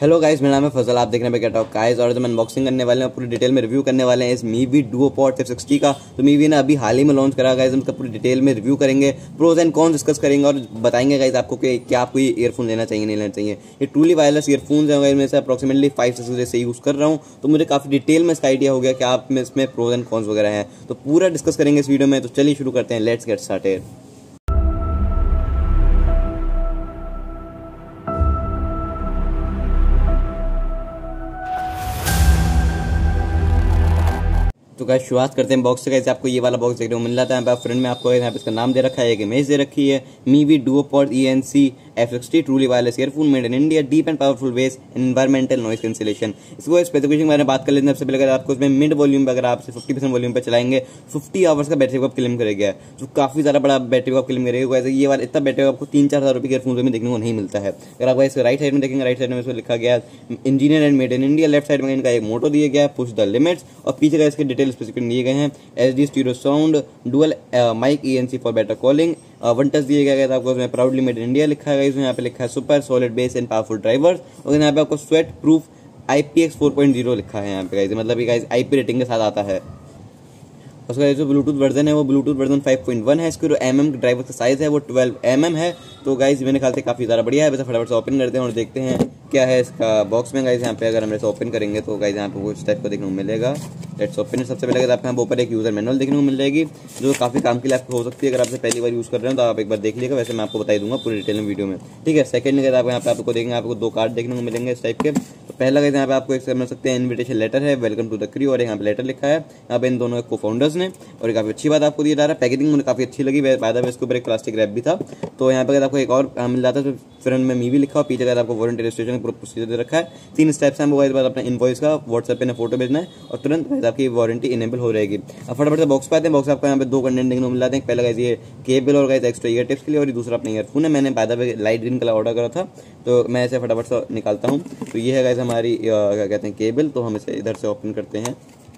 Hello guys, मेरा नाम है फजल। आप देख रहे हैं क्या टॉक गाइस। और जब अनबॉक्सिंग करने वाले हैं, पूरी डिटेल में रिव्यू करने वाले हैं इस मीवी डुओपॉड 360 का। तो मीवी ने अभी हाल ही में लॉन्च करा गाइस, हम इसका पूरी डिटेल में रिव्यू करेंगे, प्रोज एंड कॉन्स डिस्कस करेंगे और बताएंगे गाइस आपको कि क्या आपको ये ईयरफोन लेना चाहिए नहीं लेना चाहिए। ये ट्रूली वायरलेस ईयरफोन्स हैं गाइस, मैं इसे अप्रॉक्सीमेटली 5 से 6 से यूज़ कर रहा हूँ, तो मुझे काफ़ी डिटेल में इसका आइडिया हो गया कि आप में इसमें प्रोज एंड कॉन्स वगैरह हैं। तो पूरा डिस्कस करेंगे इस वीडियो में। तो चलिए शुरू करते हैं, लेट्स गेट स्टार्टेड। तो गाइस शुरुआत करते हैं बॉक्स से। गाइस आपको ये वाला बॉक्स देखने को मिल जाता है। फ्रंट में आपको यहाँ पे इसका नाम दे रखा है, एक इमेज दे रखी है, Mivi DuoPods ENC F60 truly wireless earphone made in India, deep and powerful bass environmental noise cancellation. इसको स्पेसिफिकेशन के बारे में बात कर लेते हैं। सबसे पहले अगर आपको इसमें मिड वॉल्यूम पे, अगर आप 50% वॉल्यूम पे चलाएंगे, 50 आवर्स का बैटरी बैकअप क्लेम करेगा, जो काफी ज्यादा बड़ा बैटरी बैकअप क्लेम करेगा। वैसे ये वाला इतना बैटरी आपको 3-4 हज़ार रुपये के ईयरफोन में देखने को नहीं मिलता है। अगर आप इसको राइट साइड में देखेंगे, राइट साइड में इसको लिखा गया engineer and made in India, left side में इनका एक मोटो दिया गया है, पुश द लिमिट्स, और पीछे का इसके डिटेल स्पेसिफिकेशन दिए गए हैं। SD stereo sound, dual mic ENC for better calling, 1 touch दिए गया था आपको। इसमें प्राउडली मेड इन इंडिया लिखा है, इसमें यहाँ पे लिखा है super solid bass and powerful drivers, और यहाँ पे आपको स्वेट प्रूफ IPX 4.0 लिखा है यहाँ पे गाइस, मतलब ये गाइस IP रेटिंग के साथ आता है। उसका जो ब्लूटूथ वर्जन है वो ब्लूटूथ वर्जन 5.1 है। इसकी जो ड्राइवर का साइज है वो 12 है। तो गाइस मेरे ख्याल से काफी ज़्यादा बढ़िया है। वैसे फटाफट से ओपन करते हैं और देखते हैं क्या है इसका बॉक्स में गाइस। यहाँ पे अगर हम इसे ओपन करेंगे तो गाइस यहाँ पे कुछ टाइप को देखने को मिलेगा। Let's open. सबसे पहले अगर आपको यहाँ ऊपर एक यूजर मैनुअल देखने को मिल जाएगी, जो काफी काम के लिए आपको हो सकती है। अगर आपसे पहली बार यूज कर रहे हैं तो आप एक बार देख लीजिएगा, वैसे मैं आपको बता दूंगा पूरी डिटेल में वीडियो में, ठीक है। सेकंड अगर आप यहाँ पे आपको देखेंगे, आपको 2 कार्ड देखने को मिलेंगे इस टाइप के। तो पहला गाइस यहाँ पे आपको एक समझ सकते हैं इन्विटेशन लेटर है, वेलकम टू द क्रू, और यहाँ पे लेटर लिखा है यहाँ पे इन दोनों को फाउंडर्स ने, और काफी अच्छी बात आपको दिया जा रहा है। पैकेजिंग मुझे काफी अच्छी लगी। बाय द वे इसके ऊपर एक प्लास्टिक रैप भी था। तो यहाँ पे अगर आपको एक और मिल जाता है, फ्रंट में मीवी लिखा हो, पीछे अगर आपको वारंटी रजिस्ट्रेशन का प्रोसीजर दे रखा है। 3 स्टेप्स हैं, मोबाइल पर अपना इनवॉइस का व्हाट्सएप पे फोटो भेजना है और तुरंत आपकी वारंटी इनेबल हो रहेगी। अब फटाफट से बॉक्स पे आते हैं। बॉक्स आपको यहाँ पे 2 कंटेंट देखने को मिल जाते हैं। पहला गाइस ये केबल और गाइस एक्स्ट्रा ईयर टिप्स के लिए, और ये दूसरा अपना ईयरफोन है। मैंने by the way light green colour order करा था, तो मैं इसे फटाफट से निकालता हूँ। तो ये है गाइस हमारी क्या कहते हैं केबल। तो हम इसे इधर से ओपन करते हैं।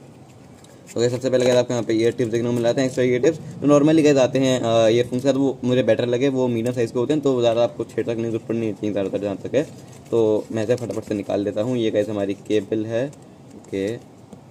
तो सबसे पहले गाइस आपको यहाँ पे ईयर टिप्स देखने को मिल जाते हैं, एक्स्ट्रा ईयर टिप्स। तो नॉर्मली गाइस आते हैं ईयरफोन्स का, तो वो मुझे बेटर लगे, वो मीडियम साइज के होते हैं, तो ज़्यादा आपको छेड़छाड़ करने की जरूरत नहीं चाहिए ज़्यादातर जहाँ तक है। तो मैं इसे फटाफट से निकाल देता हूँ। ये गाइस हमारी केबल है, ओके।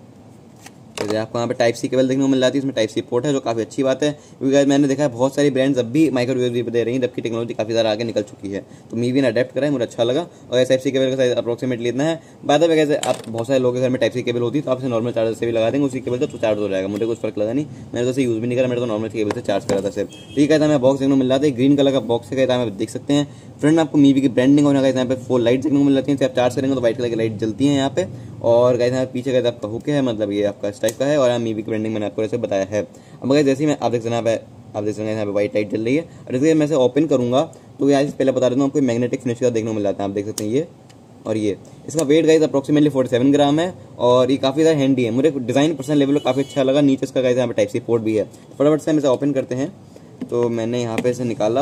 तो आपको यहाँ पे टाइप सी केबल देखने को मिल जाती है, इसमें टाइप सी पोर्ट है, जो काफ़ी अच्छी बात है, क्योंकि मैंने देखा है बहुत सारी ब्रांड्स अब भी माइक्रो USB पे दे रही हैं, जबकि टेक्नोलॉजी काफ़ी ज़्यादा आगे निकल चुकी है। तो मीवी ने अडेप्ट करा है, मुझे अच्छा लगा। और टाइप सी केबल का साइज अप्रोक्सीमेटली इतना है। बाद में कैसे आप बहुत सारे लोगों के घर में टाइप सी केबल होती है, तो आप इसे नॉर्मल चार्जर से भी लगा देंगे उसी केबल से, तो चार्ज हो जाएगा। मुझे कुछ फर्क लगा नहीं, मैंने तो इसे यूज़ भी नहीं करा, मैंने तो नॉर्मल केबल से चार्ज करा था सिर्फ। ठीक है, हमें बॉक्स देखने को मिल जाता है, ग्रीन कलर का बॉक्स है, आप देख सकते हैं। फ्रंट में आपको मीवी की ब्रांडिंग और यहाँ पे 4 लाइट देखने को मिल जाती है। आप चार्ज करेंगे तो व्हाइट कलर की लाइट जलती है यहाँ पे। और गाइस यहाँ पीछे गाइस आपका हुक है, मतलब ये आपका इस टाइप का है, और यहाँ मीवी की ब्रांडिंग मैंने आपको ऐसे बताया है। अब गाइस जैसे ही मैं आप देख सकते हैं यहाँ पे व्हाइट लाइट जल रही है। और जैसे मैं इसे ओपन करूंगा तो यहाँ से पहले बता देता हूँ, आपको मैग्नेटिक फिनिश का देखने को मिल जाता है, आप देख सकते हैं ये। और ये इसका वेट गाइस अप्रोक्सीमेटली 47 ग्राम है, और ये काफ़ी ज़्यादा हैंडी है। मुझे डिज़ाइन पर्सनल लेवल पर काफ़ी अच्छा लगा। नीचे इसका गाइस यहाँ पे टाइप सी पोर्ट भी है। फटाफट से हम इसे ओपन करते हैं। तो मैंने यहाँ पे इसे निकाला,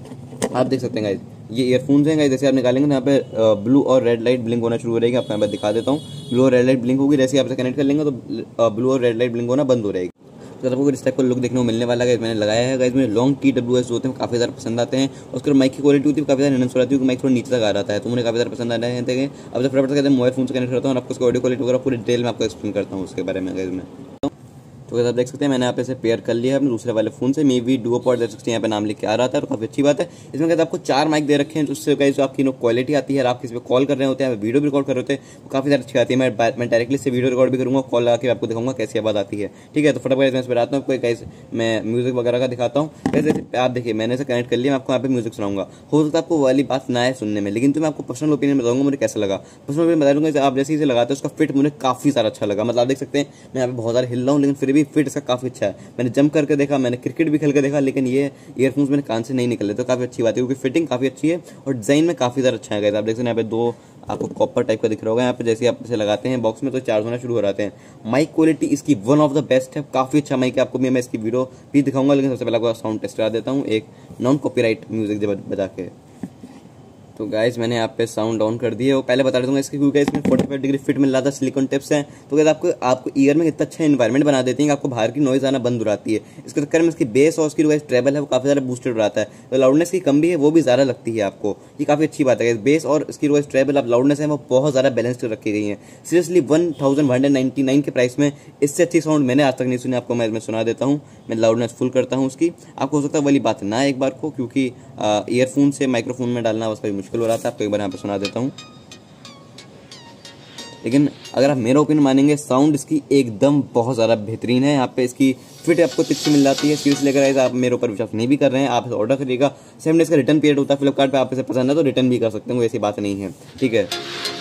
आप देख सकते हैं गाइस ये ईयरफोन्स हैं गाइस। जैसे आप निकालेंगे तो यहाँ पे ब्लू और रेड लाइट ब्लिंक होना शुरू हो रहेगी। आपको यहाँ पे दिखा देता हूँ, ब्लू और रेड लाइट ब्लिंक होगी। जैसे आप इसे कनेक्ट कर लेंगे तो ब्लू और रेड लाइट ब्लिंक होना बंद हो रहेगी। तो आपको इस टाइप का लुक देखने को मिलने वाला है। मैंने लगाया है गाइस, मुझे लॉन्ग TWS होते हैं काफ़ी ज़्यादा पसंद आते हैं। उसके माइक की क्वालिटी होती है काफ़ी ज़्यादा एनहांस हो जाती है, माइक थोड़ा नीचे तक आ जाता है, तो मुझे काफ़ी ज़्यादा पसंद आ रहे हैं। अब जब फटाफट से कहते हैं मोबाइल फोन से कनेक्ट करता हूँ और आपको उसकी ऑडियो क्वालिटी वगैरह पूरी डिटेल में आपको एक्सप्लेन करता हूँ उसके बारे में गाइस में। तो आप देख सकते हैं मैंने यहाँ पे इसे पेयर कर लिया है अपने दूसरे वाले फोन से। मीवी डुओपॉड 360 यहाँ पे नाम लिख के आ रहा था, तो काफ़ी अच्छी बात है। इसमें कहते हैं आपको 4 माइक दे रखे हैं, तो उससे जो आपकी क्वालिटी आती है, आप किसी पे कॉल कर रहे होते हैं, वीडियो भी रिकॉर्ड कर रहे होते हैं, काफ़ी ज़्यादा अच्छी आती है। मैं डायरेक्टली से वीडियो रिकॉर्ड भी करूँगा, कॉल लगा के आपको दिखाऊंगा कैसी आवाज़ आती है, ठीक है। तो फटाफट मैं इस पर आता हूँ, आपको मैं म्यूजिक वगैरह का दिखाता हूँ। जैसे आप देखिए मैंने इसे कनेक्ट कर लिया, मैं आपको यहाँ पे म्यूजिक सुनाऊंगा। हो सकता है आपको वाली बात ना आए सुनने में, लेकिन तो मैं आपको पर्सनल ओपिनियन बताऊंगा मुझे कैसा लगा। पर्सनल ओपिनियन बता दूंगा, आप जैसे इसे लगाते हैं उसका फिट मुझे काफ़ी सारा अच्छा लगा। मतलब आप देख सकते हैं मैं यहाँ पे बहुत सारा हिल रहा हूँ, लेकिन फिर भी फिट इसका काफ़ी अच्छा है। मैंने जंप करके देखा, मैंने क्रिकेट भी खेल के देखा, लेकिन ये ईयरफोन्स मेरे कान से नहीं निकले, तो काफ़ी अच्छी बात है, क्योंकि फिटिंग काफ़ी अच्छी है और डिज़ाइन में काफ़ी ज़्यादा अच्छा है गाइस। आप देख सकते हैं यहाँ पे 2 आपको कॉपर टाइप का दिख रहा होगा यहाँ पे। जैसे आप इसे लगाते हैं बॉक्स में तो चार्ज होना शुरू हो जाते हैं। माइक क्वालिटी इसकी वन ऑफ द बेस्ट है, काफ़ी अच्छा माइक है। आपको भी मैं इसकी वीडियो भी दिखाऊंगा, लेकिन सबसे पहले आपको साउंड टेस्ट करा देता हूँ एक नॉन कॉपीराइट म्यूजिक बजा के। तो गाइज मैंने यहाँ पे साउंड ऑन कर दिया है। वो पहले बता दूंगा इसकी, क्योंकि इसमें 45 डिग्री फिट मिल रहा था, सिलिकॉन टिप्स हैं, तो गाइज आपको ईयर में इतना अच्छा एनवायरमेंट बना देती है कि आपको बाहर की नॉइज आना बंद हो जाती है। इसके चक्कर में इसकी बेस और उसकी गाइज ट्रेबल है वो काफी ज़्यादा बूस्टेड हो जाता है। तो लाउडनेस की कम भी है, वो भी ज़्यादा लगती है आपको, ये काफ़ी अच्छी बात है। बेस और इसकी गाइज ट्रेबल अब लाउडनेस है वो बहुत ज़्यादा बैलेंस्ड रखी गई है। सीरियसली 1199 के प्राइस में इससे अच्छी साउंड मैंने आज तक नहीं सुनी। आपको मैं सुना देता हूँ, मैं लाउडनेस फुल करता हूँ उसकी। आपको हो सकता है वाली बात ना एक बार को, क्योंकि ईयरफोन से माइक्रोफोन में डालना उसका मुश्किल हो रहा था। आपको एक बार यहाँ पे सुना देता हूँ, लेकिन अगर आप मेरा ओपिनियन मानेंगे, साउंड इसकी एकदम बहुत ज़्यादा बेहतरीन है। यहाँ पे इसकी फिट आपको तिरछी मिल जाती है। सीरियसली अगर आप मेरे ऊपर विश्वास नहीं भी कर रहे हैं, आप ऑर्डर करिएगा। 7 डेज का रिटर्न पीरियड होता है फ्लिपकार्ट पे, आप इसे पसंद है तो रिटर्न भी कर सकते हैं, वो ऐसी बात नहीं है, ठीक है।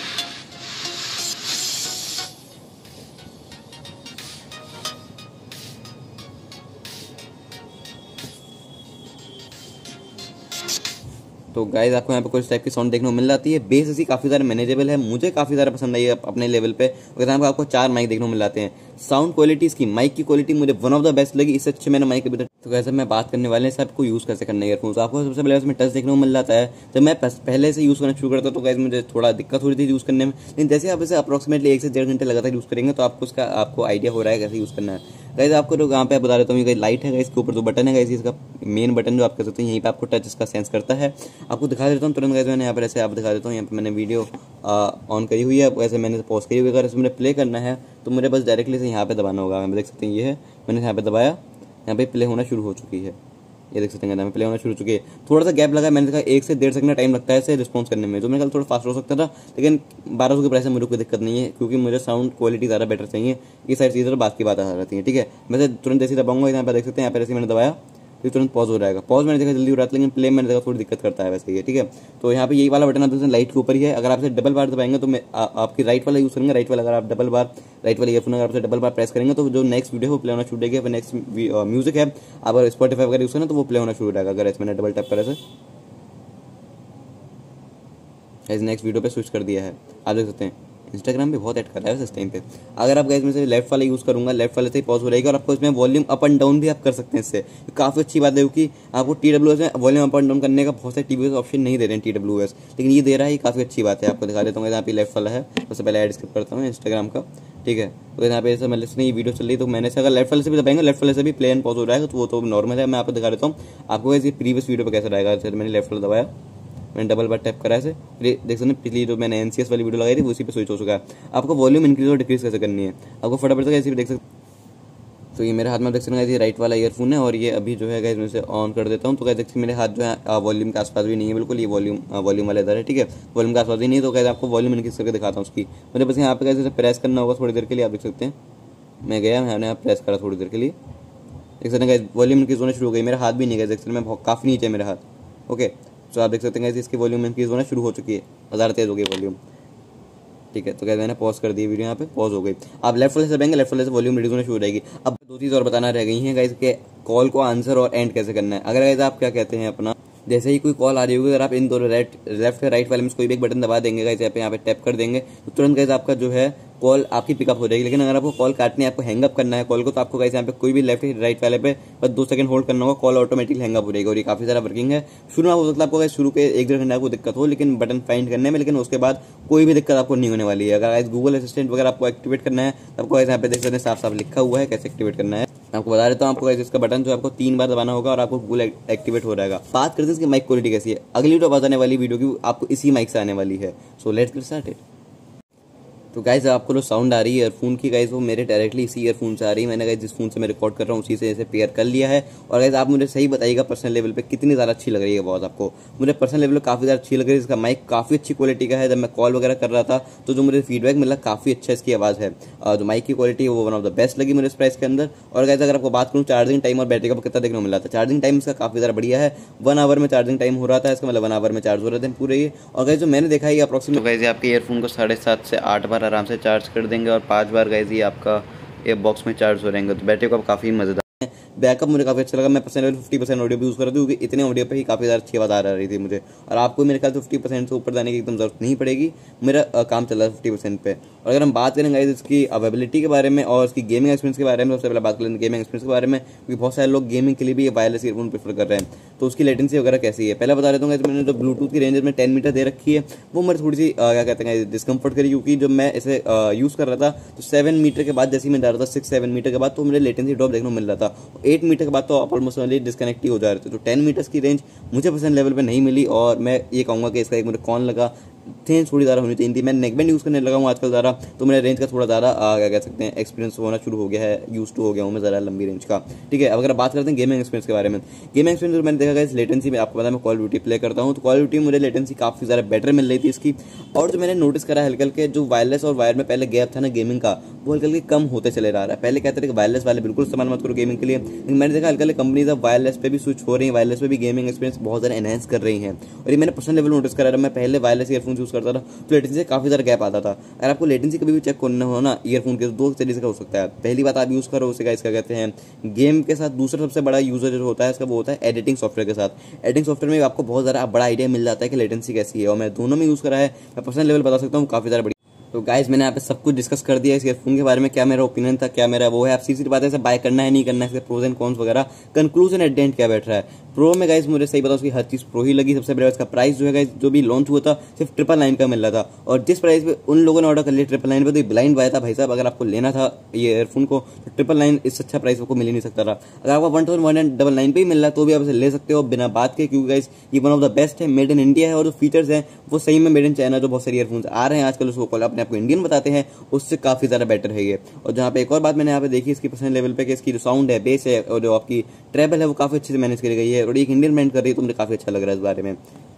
तो गाइज आपको यहाँ पे कुछ टाइप की साउंड देखने को मिल जाती है। बेस इसकी काफ़ी ज़्यादा मैनेजेबल है, मुझे काफ़ी ज़्यादा पसंद आई है अपने लेवल पे। और यहाँ पे आपको 4 माइक देखने को मिल जाते हैं। साउंड क्वालिटी इसकी, माइक की क्वालिटी मुझे वन ऑफ द बेस्ट लगी, इससे अच्छे मैंने माइक अभी तक। तो वैसे मैं बात करने वाले हैं सबको यूज़ कैसे करना है ईयरफोन्स। आपको सबसे पहले इसमें टच देखने को मिल जाता है। जब मैं पहले से यूज़ करना शुरू करता तो गाइज मुझे थोड़ा दिक्कत हो रही थी यूज़ करने में, लेकिन जैसे आप इसे अप्रॉक्सीमेटली 1 से 1.5 घंटे लगातार यूज़ करेंगे तो आपको आइडिया हो रहा है कैसे यूज़ करना है। गाइज आपको तो यहाँ पे बता देता हूँ, ये लाइट है, इसके ऊपर जो बटन है गाइज, इसका मेन बटन जो आप कर सकते हैं, यहीं पे आपको टच इसका सेंस करता है। आपको दिखा देता हूँ तुरंत गाइज, मैंने यहाँ पर ऐसे आप दिखा देता हूँ। यहाँ पे मैंने वीडियो ऑन करी हुई है, वैसे मैंने पॉज करी हुई है। अगर इसमें प्ले करना है तो मुझे बस डायरेक्टली से यहाँ पे दबाना होगा। मैं देख सकते हैं ये है, मैंने यहाँ पे दबाया, यहाँ पे प्ले होना शुरू हो चुकी है। ये देख सकते हैं प्ले होना शुरू हो चुकी है। थोड़ा सा गैप लगा, मैंने देखा 1 से 1.5 सेकंड का टाइम लगता है इसे रिस्पॉन्स करने में, जो मैंने कहा थोड़ा फास्ट हो सकता था, लेकिन 1200 के प्राइस में मुझे कोई दिक्कत नहीं है, क्योंकि मुझे साउंड क्वालिटी ज़्यादा बेटर चाहिए। ये सारी चीज़ें बात की बात आ जाती है, ठीक है। मैं तुरंत जैसे दबाऊंगा, यहाँ पर देख सकते हैं, यहाँ पर जैसे मैंने दबाया तो तुरंत पॉज हो जाएगा। पॉज मैंने देखा जल्दी हो रहा था, लेकिन प्ले मैंने देखा थोड़ी दिक्कत करता है वैसे ये, ठीक है। तो यहाँ पे यही वाला बटन आप देखते हैं लाइट के ऊपर ही है। अगर आप इसे डबल बार दबाएंगे तो मैं आपकी राइट वाला यूज़ करेंगे, राइट वाला अगर आप डबल बार राइट वाले ईयरफोन अगर आप डबल बार प्रेस करेंगे तो जो नेक्स्ट वीडियो है वो प्ले होना शुरू हो जाएगी। नेक्स्ट म्यूजिक है, आप अगर स्पॉटिफाई वगैरह यूज़ करें तो वो प्ले होना शुरू हो जाएगा। अगर ऐसे मैंने डबल टैप करा से नेक्स्ट वीडियो पे स्विच कर दिया है, आप देख सकते हैं। इंस्टाग्राम पे बहुत ऐड कर रहा है इस टाइम पे। अगर आप गाइस में से लेफ्ट वाला यूज़ करूंगा, लेफ्ट वाले से ही पॉज हो रहेगा, और आपको इसमें वॉल्यूम अप एंड डाउन भी आप कर सकते हैं इससे। काफ़ी अच्छी बात है, क्योंकि आपको TWS में वॉल्यूम अप एंड डाउन करने का बहुत सारे TWS ऑप्शन नहीं दे रहे हैं TWS, लेकिन ये दे रहा है, काफ़ी अच्छी बात है। आपको दिखा देता हूँ, यहाँ पे लेफ्ट वाला है, सबसे पहले ऐड स्किप करता हूँ इंस्टाग्राम का, ठीक है। तो यहाँ पे ऐसा मतलब ये वीडियो चल रही है, तो मैंने अगर लेफ्ट वाले से भी दबाएंगे, लेफ्ट वाले से भी प्ले एंड पॉज हो जाएगा, तो वो तो नॉर्मल है। मैं आपको दिखा देता हूँ आपको ये प्रीवियस वीडियो पर कैसा रहेगा। जैसे मैंने लेफ्ट वाला दबाया, मैंने डबल बार टैप करा है, देख सकते हैं पिछली जो मैंने NCS वाली वीडियो लगाई थी उसी पे स्विच हो चुका है। आपको वॉल्यूम इंक्रीज और डिक्रीज कैसे करनी है, आपको फटाफट से ऐसे भी देख सकते। तो ये मेरे हाथ में देख सकते हैं, ये राइट वाला ईयरफोन है, और ये अभी जो है मैं इसे ऑन कर देता हूँ। तो देखते मेरे हाथ जो है वॉल्यूम के आसपास भी नहीं है बिल्कुल, ये वॉल्यूम वाला इधर है, ठीक है, वॉल्यूम के आसपास ही नहीं है। तो कहते आपको वॉल्यूम इंक्रीज करके दिखाता हूँ उसकी। मुझे बस यहाँ पे कैसे प्रेस करना होगा थोड़ी देर के लिए, आप देख सकते हैं। मैं गया, मैंने यहाँ प्रेस करा थोड़ी देर के लिए, देख सकते हैं वॉल्यूम इंक्रीज होना शुरू हो गई। मेरा हाथ भी नहीं गया, देख सकते हैं, मैं काफ़ी नीचे मेरा हाथ, ओके। तो आप देख सकते हैं इसकी वॉल्यूम इंक्रीज होना शुरू हो चुकी है, ज़्यादा तेज हो गई वॉल्यूम, ठीक है। तो क्या मैंने पॉज कर दी वीडियो, यहाँ पे पॉज हो गई। आप लेफ्ट वाले से दबाएंगे, लेफ्ट वाले से वॉल्यूम रिड्यूस होना शुरू हो जाएगी। अब 2 चीज़ और बताना रह गई हैं गाइस के कॉल को आंसर और एंड कैसे करना है। अगर गाइस आप क्या कहते हैं अपना, जैसे ही कोई कॉल आ रही होगी, अगर आप इन दोनों लेफ्ट या राइट वाले में कोई भी एक बटन दबा देंगे गाइस, यहाँ पे टैप कर देंगे, तो तुरंत गाइस आपका जो है कॉल आपकी पिकअप हो जाएगी। लेकिन अगर आपको कॉल काटनी है, आपको हैंग अप करना है कॉल को, तो आपको गाइस यहाँ पे कोई भी लेफ्ट राइट वाले पे बस 2 सेकंड होल्ड करना होगा, कॉल ऑटोमेटिकली हैंग अप हो जाएगी। और ये काफी सारा वर्किंग है। शुरू में हो सकता है आपको गाइस शुरू के 1-1.5 घंटे आपको दिक्कत हो, लेकिन बटन फाइंड करने में, लेकिन उसके बाद कोई भी दिक्कत आपको नहीं होने वाली है। अगर गाइस गूगल असिस्टेंट वगैरह आपको एक्टिवेट करना है, तो आपको यहाँ पे देख सकते हैं साफ साफ लिखा हुआ है कैसे एक्टिवेट करना है। आपको बता देता हूँ, आपको इसका बटन जो आपको 3 बार दबाना होगा और आपको गूगल एक्टिवेट हो जाएगा। बात करते हैं इसकी माइक क्वालिटी कैसी है। अगली वीडियो बताने वाली वीडियो की आपको इसी माइक से आने वाली है। So let's get started. तो गाइज आपको जो साउंड आ रही है ईयरफोन की गाइज, वो मेरे डायरेक्टली इसी ईयरफोन से आ रही है। मैंने गाइज जिस फोन से मैं रिकॉर्ड कर रहा हूँ उसी से इसे पेयर कर लिया है। और गाइज आप मुझे सही बताइएगा पर्सनल लेवल पे कितनी ज़्यादा अच्छी लग रही है आवाज़ आपको। मुझे पर्सनल लेवल पर काफ़ी ज़्यादा अच्छी लग रही है। इसका माइक काफ़ी अच्छी क्वालिटी का है। जब मैं कॉल वगैरह कर रहा था तो जो मुझे फीडबैक मिला काफ़ी अच्छा इसकी आवाज़ है। जो माइक की क्वालिटी है वो वन ऑफ द बेस्ट लगी मुझे इस प्राइस के अंदर। और गाइज अगर आपको बात करूँ चार्जिंग टाइम और बैटरी का कितना देखने को मिला था, चार्जिंग टाइम इसका काफ़ी ज़्यादा बढ़िया है। 1 आवर में चार्जिंग टाइम हो रहा था इसका, मतलब 1 आवर में चार्ज हो रहे थे पूरे ये। और गाइज जो मैंने देखा है अप्रॉक्सीमेट, गाइज आपके ईयरफोन को 7.5 से 8 बार आराम से चार्ज कर देंगे और 5 बार गाइज ये आपका ये बॉक्स में चार्ज हो रहेंगे। तो बैटरी को काफ़ी मज़ेदार बैकअप मुझे काफी अच्छा लगा। मैं परसेंट लेवल 50% ऑडियो भी यूज कर रहा था क्योंकि इतने ऑडियो पे ही काफी ज्यादा अच्छी आवाज आ रही थी मुझे। और आपको मेरे ख्याल से 50% से ऊपर जाने की एकदम जरूरत नहीं पड़ेगी, मेरा काम चल रहा है 50% पे। और अगर हम बात करें गाइस इसकी अवेलेबिलिटी के बारे में और इसकी गेमिंग एक्सपीरियंस के बारे में, सबसे पहले बात करें गेमिंग एक्सपीरियंस के बारे में, क्योंकि बहुत सारे लोग गेमिंग के लिए भी वायरलेस ईयरफोन प्रेफर कर रहे हैं, तो उसकी लेटेंसी वगैरह कैसी है पहले बता देता हूँ। मैंने जो ब्लूटूथ की रेंज में 10 मीटर दे रखी है वो मेरे थोड़ी सी क्या कहते हैं डिस्कंफर्ट करी, क्योंकि जब मैं इसे यूज कर रहा था तो 7 मीटर के बाद जैसे मैं जा रहा था 6-7 मीटर के बाद तो मुझे लेटेंसी ड्रॉप देखने को मिल रहा था। 8 मीटर के बाद तो ऑलमोस्ट डिस्कनेक्ट ही हो जा रहे थे। तो 10 मीटर्स की रेंज मुझे पसंद लेवल पे नहीं मिली और मैं ये कहूँगा कि इसका एक मुझे कौन लगा रेंज थोड़ी ज़्यादा होनी चाहिए थी। मैं नेकबैंड यूज़ करने लगा हूँ आजकल ज़्यादा, तो मेरे रेंज का थोड़ा ज़्यादा क्या कह सकते हैं एक्सपीरियंस होना शुरू हो गया है, यूज टू हो गया हूँ मैं ज़्यादा लंबी रेंज का। ठीक है, अगर बात करते हैं गेमिंग एक्सपीरियंस के बारे में, गेमिंग एक्सपीरियंस मैंने देखा इस लेटेंसी में, आपको पता है मैं कॉल ड्यूटी प्ले करता हूँ, तो कॉल ड्यूटी मुझे लेटेंसी काफ़ी ज़्यादा बेटर मिल रही थी इसकी। और जो मैंने नोटिस करा हल्के हल्के जो वायरलेस और वायर में पहले गैप था ना गेमिंग का, वो हल्के हल्के कम होते चले रहा है। पहले कहते थे कि वायरलेस वाले बिल्कुल इस्तेमाल मत करो गेमिंग के लिए, लेकिन मैंने देखा हल्के हल्के कंपनीज अब वायरलेस पे भी स्विच हो रही है, वायरलेस पे भी गेमिंग एक्सपीरियंस बहुत ज़्यादा एनहेंस कर रही हैं। और ये मैंने पर्सनल लेवल नोटिस करा, मैं पहले वायरलेस ईयरफोन यूज़ करता था तो लेटेंसी से काफ़ी ज़्यादा गैप आता था। अगर आपको लेटेंसी कभी भी चेक करना हो ना ईयरफोन के, तो दो तरीके से हो सकता है। पहली बात आप यूज़ करो उसे का इसका कहते हैं गेम के साथ, दूसरा सबसे बड़ा यूजर जो होता है इसका वो होता है एडिटिंग सॉफ्टवेयर के साथ। एडिटिंग सॉफ्टवेयर में आपको बहुत ज़्यादा बड़ा आइडिया मिल जाता है कि लेटेंसी कैसी है, और मैं दोनों में यूज़ करा है, मैं पर्सनल लेवल बता सकता हूँ काफ़ी ज़्यादा बढ़िया। तो गाइस मैंने यहाँ पे सब कुछ डिस्कस कर दिया इस ईयरफोन के बारे में, क्या मेरा ओपिनियन था, क्या मेरा वो है। आप सीधी बात है इसे बाय करना है नहीं करना है, इसके प्रोज एंड कॉन्स वगैरह, कंक्लूजन एट द एंड क्या बैठ रहा है। प्रो में गाइस मुझे सही बताओ उसकी हर चीज़ प्रो ही लगी। सबसे बड़ा इसका प्राइस जो है गाइस जो भी लॉन्च हुआ था सिर्फ 999 का मिल रहा था, और जिस प्राइस पे उन लोगों ने ऑर्डर कर लिया 999 पे, तो ब्लाइंड बाय था भाई साहब। अगर आपको लेना था ये ईयरफोन को तो 999 इससे अच्छा प्राइस आपको मिल ही नहीं सकता था। अगर आपको 1199 पे ही मिल रहा है तो भी आप इसे ले सकते हो बिना बात के, क्योंकि गाइस ये वन ऑफ द बेस्ट है, मेड इन इंडिया है, और जो फीचर्स हैं वो सही में मेड इन चाइना जो बहुत सारे ईयरफोन्स आ रहे हैं आजकल उसको अपने आपको इंडियन बताते हैं, उससे काफ़ी ज़्यादा बेटर है ये। और जहाँ पे एक और बात मैंने यहाँ पे देखी इसकी पर्सनल लेवल पे कि इसकी जो साउंड है, बेस है और जो आपकी ट्रेबल है वो काफ़ी अच्छे से मैनेज करी गई है, और एक इंडियन ब्रांड कर रही है तो मुझे काफ़ी अच्छा लग रहा है इस बारे में।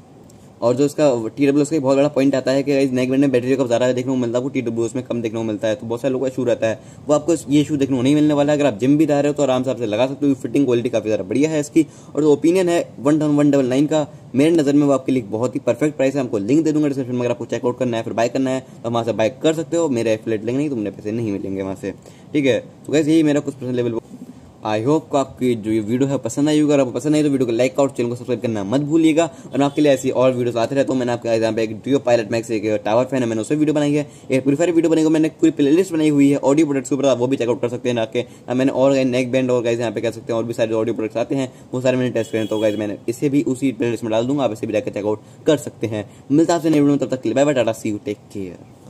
और जो इसका TWS का बहुत बड़ा पॉइंट आता है कि इस नेक बैंड में बैटरी बैकअप ज़्यादा देखने को मिलता है, वो TWS में कम देखने को मिलता है, तो बहुत सारे लोगों का इशू रहता है, वो आपको ये इशू देखने को नहीं मिलने वाला है। अगर आप जिम भी जा रहे हो तो आराम से आपसे लगा सकते हो, फिटिंग क्वालिटी काफ़ी ज़्यादा बढ़िया है इसकी। और जो ओपिनियन है 1199 का, मेरे नज़र में वो आपके लिए बहुत ही परफेक्ट प्राइस है। हमको लिंक दे दूंगा डिस्क्रिप्शन में, अगर आपको चेकआउट करना है फिर बाय करना है तो वहाँ से बाय कर सकते हो। मेरे एफिलिएट लिंक नहीं तो मुझे पैसे नहीं मिलेंगे वहाँ से। ठीक है, तो गाइस यही मेरा कुछ पर्सनल लेवल। आई होप को आपकी जो ये वीडियो है पसंद आई होगा। अगर आपको पसंद आई तो वीडियो को लाइक और चैनल को सब्सक्राइब करना मत भूलिएगा। और आपके लिए ऐसी और वीडियोस आते रहते हो। मैंने आपके यहाँ पे एक डियो पायलट मैक्स एक टावर फैन है, मैंने उससे वीडियो बनाई है, एक पूरी सारी वीडियो बनाई है, मैंने पूरी प्लेलिस्ट बनाई हुई है ऑडियो प्रोडक्ट्स के ऊपर, आप वो भी चेकआउट कर सकते हैं आके। मैंने और नेक बैंड और गाइस यहाँ पे कह सकते हैं और भी सारे ऑडियो प्रोडक्ट्स आते हैं वो सारे मैंने टेस्ट करें, तो गाइस मैंने इसे भी उसी प्लेलिस्ट में डाल दूंगा, आप इसे भी जाकर चेकआउट कर सकते हैं। मिलता है आपसे नई वीडियो में, तब तक के लिए bye bye, tata, see you, take care.